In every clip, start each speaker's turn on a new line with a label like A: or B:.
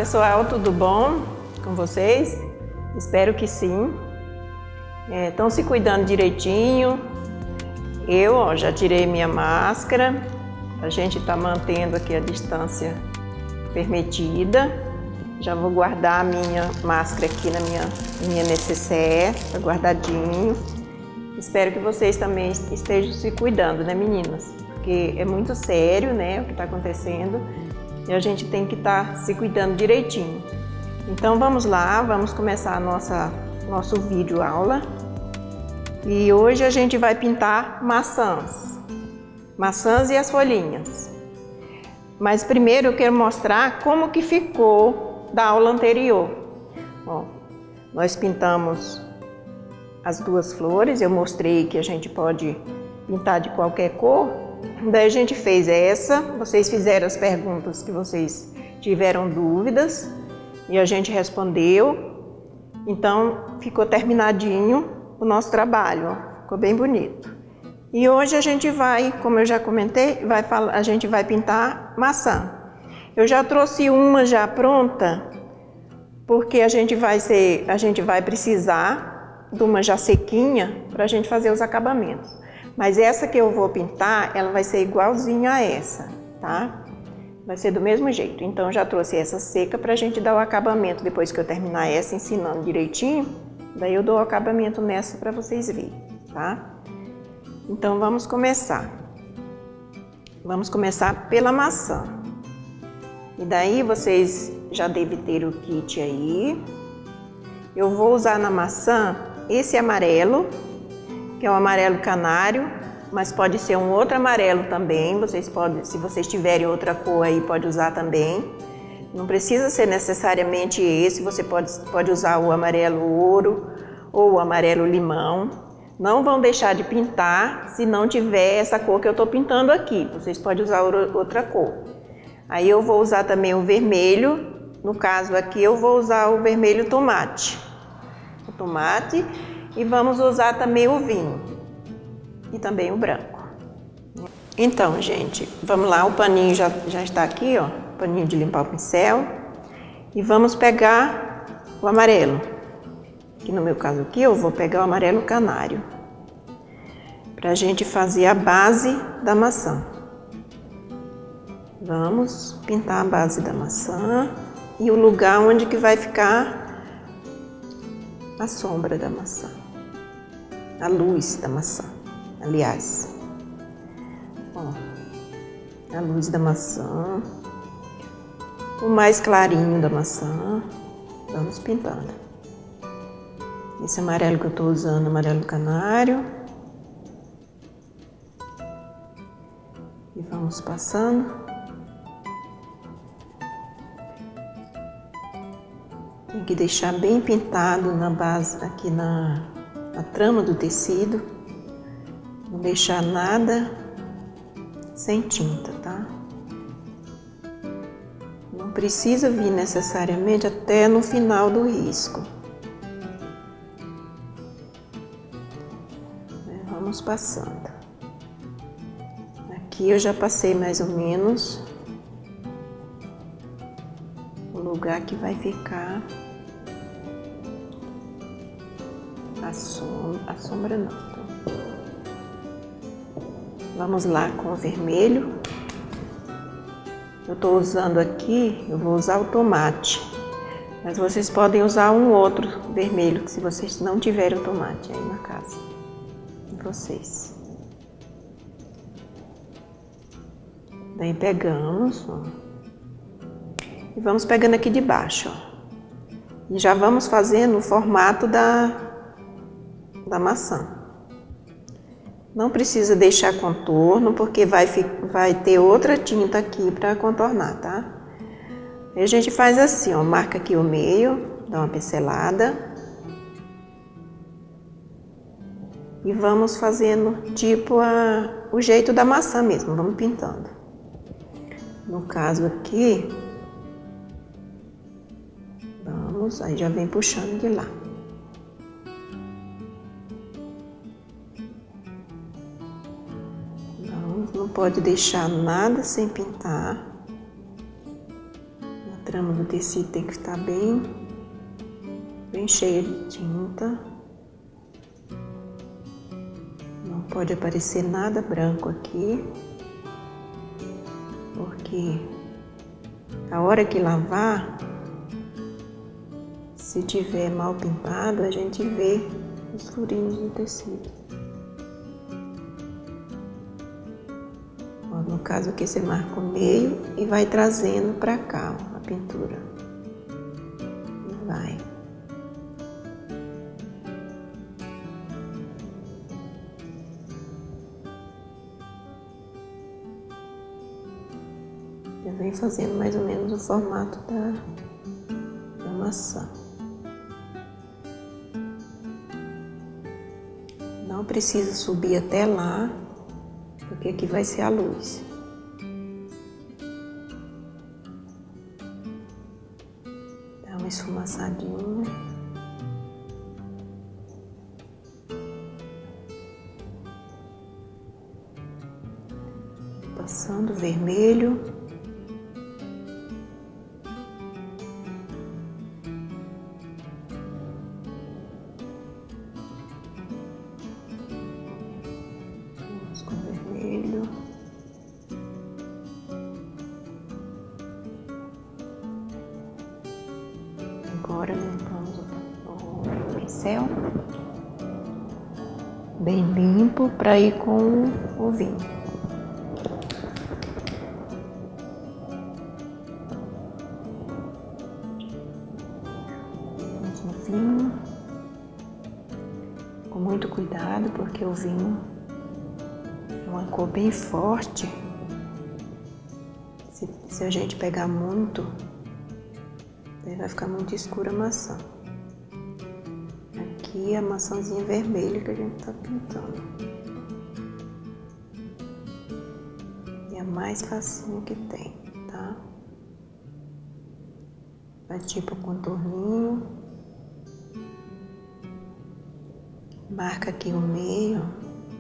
A: pessoal, tudo bom com vocês? Espero que sim. Estão se cuidando direitinho. Eu já tirei minha máscara. A gente está mantendo aqui a distância permitida. Já vou guardar a minha máscara aqui na minha necessaire, tá guardadinho. Espero que vocês também estejam se cuidando, né, meninas? Porque é muito sério, né, o que está acontecendo. E a gente tem que estar se cuidando direitinho. Então vamos lá, vamos começar a nosso vídeo aula. E hoje a gente vai pintar maçãs. Maçãs e as folhinhas. Mas primeiro eu quero mostrar como que ficou da aula anterior. Ó, nós pintamos as duas flores, eu mostrei que a gente pode pintar de qualquer cor. Daí a gente fez essa, vocês fizeram as perguntas que vocês tiveram dúvidas e a gente respondeu. Então ficou terminadinho o nosso trabalho, ó, ficou bem bonito. E hoje a gente vai, como eu já comentei, a gente vai pintar maçã. Eu já trouxe uma já pronta, porque a gente vai precisar de uma já sequinha para a gente fazer os acabamentos. Mas essa que eu vou pintar, ela vai ser igualzinha a essa, tá? Vai ser do mesmo jeito. Então, já trouxe essa seca pra gente dar o acabamento. Depois que eu terminar essa ensinando direitinho, daí eu dou o acabamento nessa pra vocês verem, tá? Então, vamos começar. Vamos começar pela maçã. E daí, vocês já devem ter o kit aí. Eu vou usar na maçã esse amarelo, que é o amarelo canário, mas pode ser um outro amarelo também. Vocês podem, se vocês tiverem outra cor aí, pode usar também. Não precisa ser necessariamente esse, você pode usar o amarelo ouro ou o amarelo limão. Não vão deixar de pintar se não tiver essa cor que eu estou pintando aqui. Vocês podem usar outra cor. Aí eu vou usar também o vermelho. No caso aqui eu vou usar o vermelho tomate. O tomate. E vamos usar também o vinho e também o branco. Então, gente, vamos lá, o paninho já está aqui, ó, o paninho de limpar o pincel. E vamos pegar o amarelo, que no meu caso aqui eu vou pegar o amarelo canário, para a gente fazer a base da maçã. Vamos pintar a base da maçã e o lugar onde que vai ficar a sombra da maçã. A luz da maçã, aliás, ó, a luz da maçã, o mais clarinho da maçã, vamos pintando. Esse amarelo que eu estou usando, amarelo canário, e vamos passando. Tem que deixar bem pintado na base, aqui na trama do tecido, não deixar nada sem tinta, tá? Não precisa vir necessariamente até no final do risco. Vamos passando. Aqui eu já passei mais ou menos o lugar que vai ficar a sombra não. Vamos lá com o vermelho. Eu estou usando aqui, eu vou usar o tomate, mas vocês podem usar um outro vermelho, se vocês não tiverem o tomate aí na casa de vocês. Daí pegamos, ó, e vamos pegando aqui de baixo, ó, e já vamos fazendo o formato da maçã. Não precisa deixar contorno, porque vai ter outra tinta aqui para contornar, tá? Aí a gente faz assim, ó, marca aqui o meio, dá uma pincelada. E vamos fazendo tipo o jeito da maçã mesmo, vamos pintando. No caso aqui, vamos, aí já vem puxando de lá. Não pode deixar nada sem pintar. trama do tecido tem que estar bem cheia de tinta. Não pode aparecer nada branco aqui, porque a hora que lavar, se tiver mal pintado, a gente vê os furinhos no tecido. Ó, no caso aqui você marca o meio e vai trazendo para cá, ó, a pintura. E vai. Eu venho fazendo mais ou menos o formato da maçã. Não precisa subir até lá, porque aqui vai ser a luz. Dá uma esfumaçadinha. Passando vermelho. Com vermelho. Agora limpamos o pincel bem limpo para ir com o vinho. Vamos no vinho com muito cuidado, porque o vinho uma cor bem forte. Se a gente pegar muito, aí vai ficar muito escura a maçã. Aqui é a maçãzinha vermelha que a gente está pintando. E é a mais facinho que tem, tá? Vai tipo contorninho. Marca aqui o meio.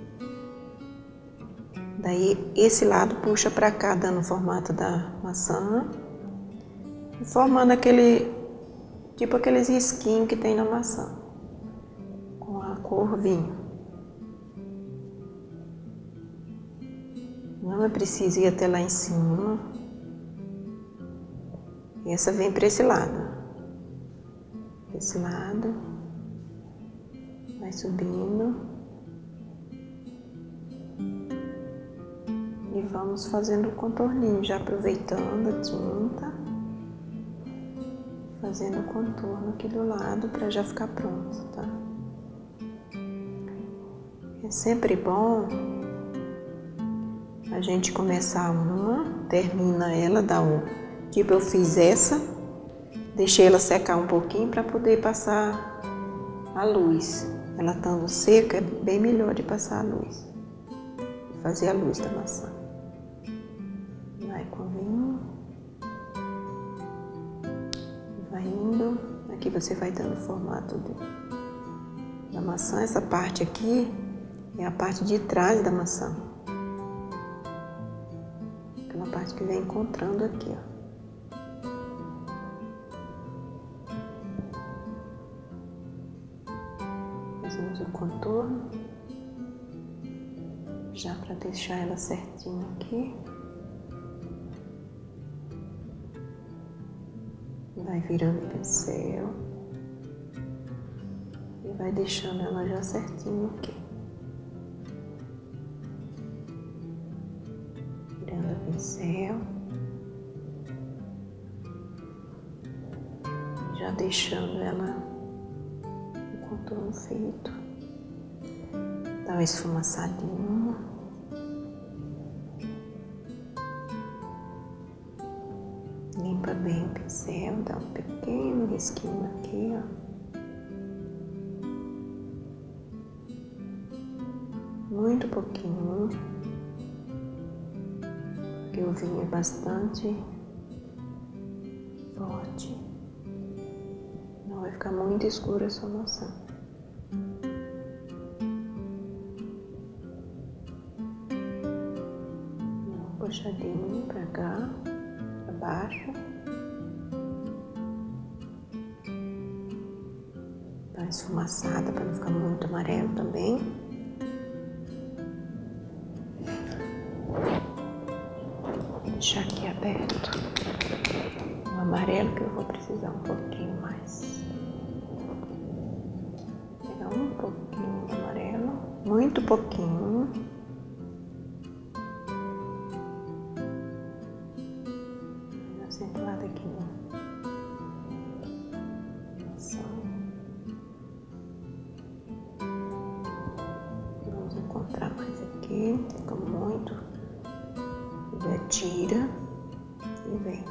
A: Daí esse lado puxa para cá, dando o formato da maçã, e formando tipo aqueles risquinhos que tem na maçã, com a cor vinho. Não é preciso ir até lá em cima. E essa vem para esse lado. Esse lado vai subindo. E vamos fazendo o contorninho, já aproveitando a tinta, fazendo o contorno aqui do lado para já ficar pronto, tá? É sempre bom a gente começar uma, termina ela, dá um... Tipo, eu fiz essa, deixei ela secar um pouquinho para poder passar a luz. Ela estando seca, é bem melhor de passar a luz, fazer a luz da maçã. Vai com vinho, vai indo. Aqui você vai dando o formato da maçã. Essa parte aqui é a parte de trás da maçã, aquela parte que vem encontrando aqui, ó. Fazemos o contorno, já para deixar ela certinha aqui. Vai virando o pincel e vai deixando ela já certinho aqui. Virando o pincel, já deixando ela o contorno feito. Dá uma esfumaçadinha. Limpa bem o pincel, dá um pequeno risquinho aqui, ó. Muito pouquinho, porque o vinho é bastante forte. Não vai ficar muito escura a sua maçã. Dá uma puxadinha pra cá, pra baixo. esfumaçada para não ficar muito amarelo também. Vou deixar aqui aberto o amarelo que eu vou precisar um pouquinho mais. Vou pegar um pouquinho de amarelo, muito pouquinho. Acentuado aqui no vamos encontrar mais aqui, fica muito, já tira e vem.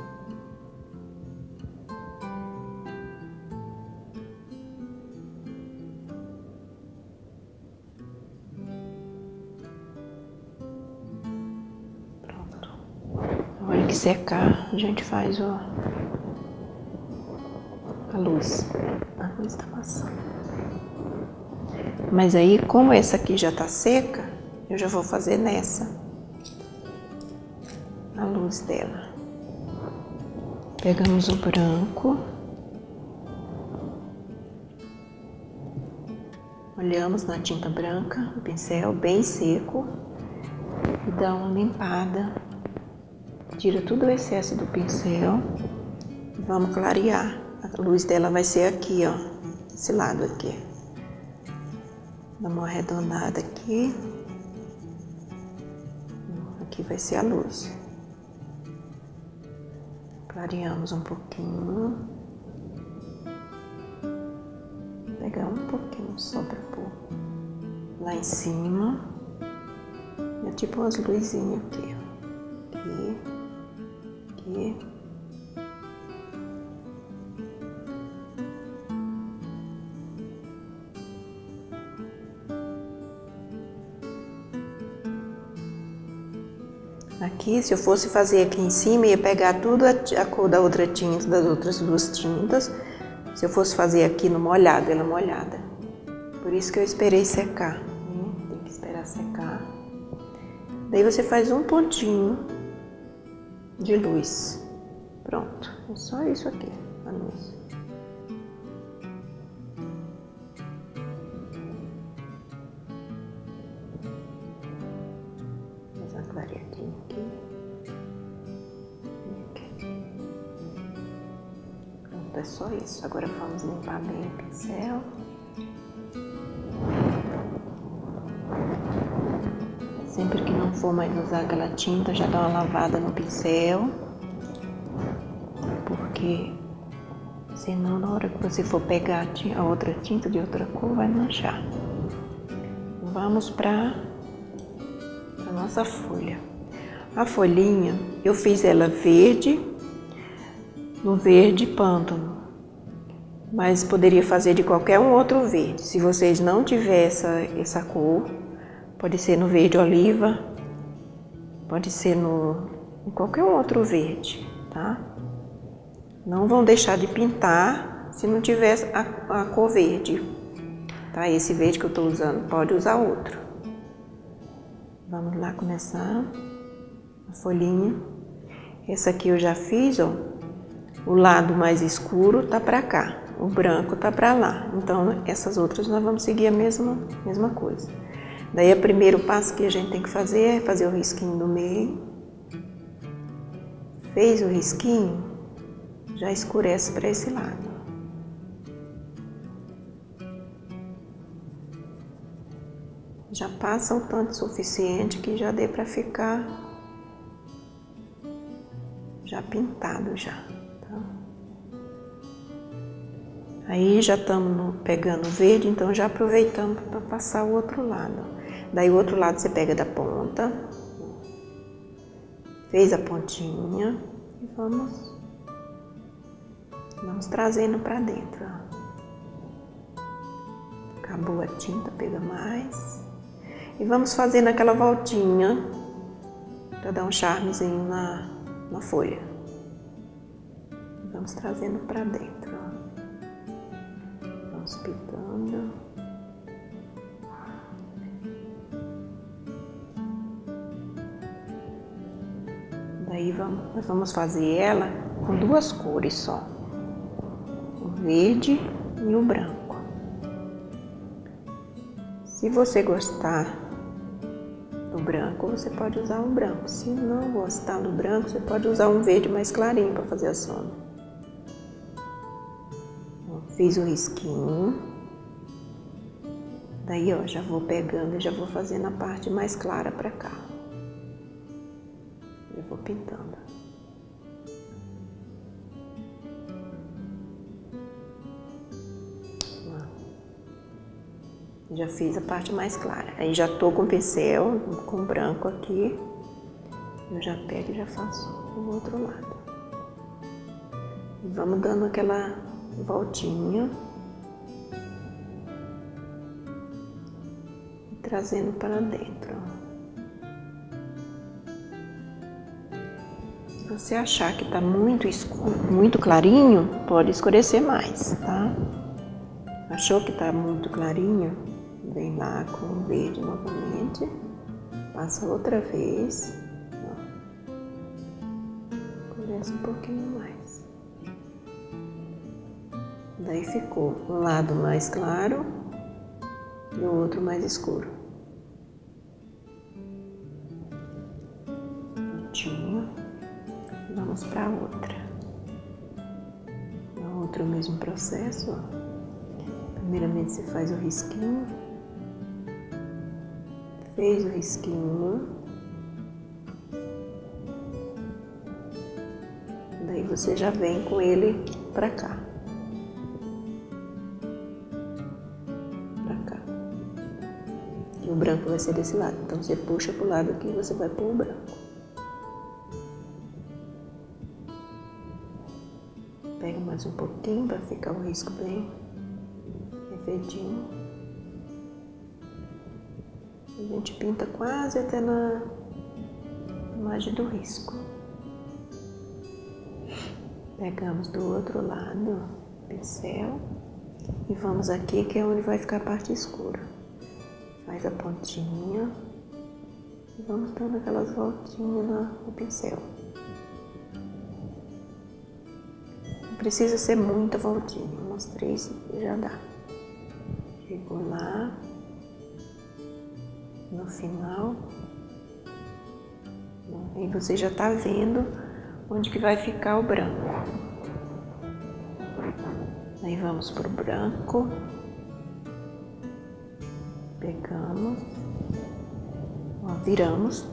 A: Pronto. Na hora que secar, a gente faz a luz da maçã. Mas aí, como essa aqui já tá seca, eu já vou fazer nessa a luz dela. Pegamos o branco, olhamos na tinta branca, o pincel bem seco e dá uma limpada, tira todo o excesso do pincel e vamos clarear. A luz dela vai ser aqui, ó, esse lado aqui. Dá uma arredondada aqui. Aqui vai ser a luz. Clareamos um pouquinho. Vou pegar um pouquinho só para pôr lá em cima. É tipo umas luzinhas aqui, ó. Aqui, aqui. Aqui, se eu fosse fazer aqui em cima, ia pegar tudo a cor da outra tinta, das outras duas tintas. Se eu fosse fazer aqui no molhado, ela molhada. Por isso que eu esperei secar. Tem que esperar secar. Daí você faz um pontinho de luz. Pronto. É só isso aqui, a luz. Vou uma clareadinha aqui. Pronto, é só isso. Agora vamos limpar bem o pincel. Sempre que não for mais usar aquela tinta, já dá uma lavada no pincel. Porque senão na hora que você for pegar a outra tinta de outra cor, vai manchar. Vamos para a nossa folha. A folhinha, eu fiz ela verde, no verde pântano. Mas poderia fazer de qualquer um outro verde. Se vocês não tiverem essa cor, pode ser no verde oliva, pode ser em qualquer outro verde, tá? Não vão deixar de pintar se não tiver a cor verde, tá? Esse verde que eu estou usando, pode usar outro. Vamos lá começar a folhinha. Essa aqui eu já fiz, ó. O lado mais escuro tá para cá, o branco tá para lá. Então essas outras nós vamos seguir a mesma coisa. Daí o primeiro passo que a gente tem que fazer é fazer o risquinho do meio. Fez o risquinho, já escurece para esse lado. Já passa o tanto suficiente que já dê para ficar já pintado já. Tá? Aí já estamos pegando verde, então já aproveitamos para passar o outro lado. Daí o outro lado você pega da ponta, fez a pontinha e vamos trazendo para dentro. Acabou a tinta, pega mais. E vamos fazendo aquela voltinha para dar um charmezinho na folha. Vamos trazendo para dentro. Vamos pintando. Daí nós vamos fazer ela com duas cores só. O verde e o branco. Se você gostar do branco, você pode usar um branco. Se não gostar do branco, você pode usar um verde mais clarinho para fazer a sombra. Fiz o risquinho. Daí, ó, já vou pegando e já vou fazendo a parte mais clara para cá. Eu vou pintando. Já fiz a parte mais clara. Aí já tô com o pincel, com branco aqui. Eu já pego e já faço o outro lado. E vamos dando aquela voltinha. E trazendo para dentro. Se você achar que tá muito escuro, muito clarinho, pode escurecer mais, tá? Achou que tá muito clarinho? Vem lá com o verde novamente, passa outra vez, escurece um pouquinho mais. Daí ficou um lado mais claro e o outro mais escuro. Prontinho. Vamos para a outra. A outra é o mesmo processo, ó. Primeiramente você faz o risquinho. Fez o risquinho, daí você já vem com ele pra cá, e o branco vai ser desse lado, então você puxa pro lado aqui e você vai pôr o branco. Pega mais um pouquinho para ficar o risco bem perfeitinho. A gente pinta quase até na margem do risco. Pegamos do outro lado o pincel e vamos aqui, que é onde vai ficar a parte escura. Faz a pontinha e vamos dando aquelas voltinhas no pincel. Não precisa ser muita voltinha, umas 3 já dá. Chegou lá. No final, aí você já tá vendo onde que vai ficar o branco. Aí vamos pro branco, pegamos, ó, viramos,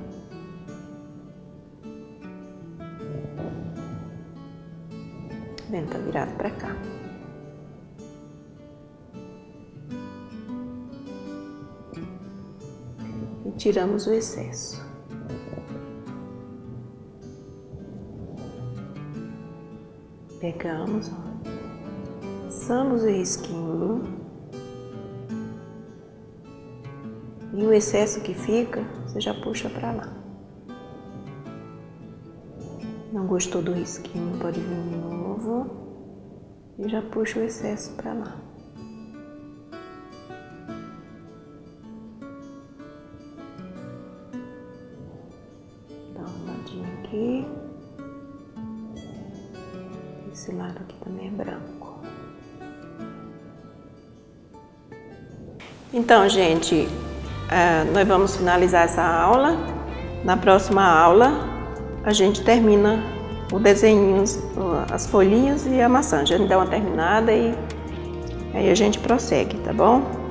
A: vendo, tá virado pra cá. Tiramos o excesso. Pegamos, ó, passamos o risquinho e o excesso que fica, você já puxa para lá. Não gostou do risquinho, pode vir de novo e já puxa o excesso para lá. Aqui. Esse lado aqui também é branco. Então, gente, nós vamos finalizar essa aula. Na próxima aula, a gente termina o desenho, as folhinhas e a maçã. A gente dá uma terminada e aí a gente prossegue, tá bom?